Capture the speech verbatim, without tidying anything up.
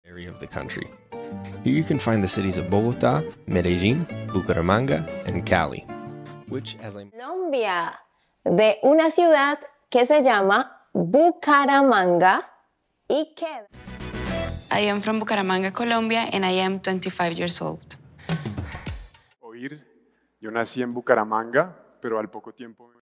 area of the country. Here you can find the cities of Bogotá, Medellín, Bucaramanga, and Cali, which, as I... Colombia, de una ciudad que se llama Bucaramanga y queda. I am from Bucaramanga, Colombia, and I am twenty-five years old. Oír, yo nací en Bucaramanga, pero al poco tiempo...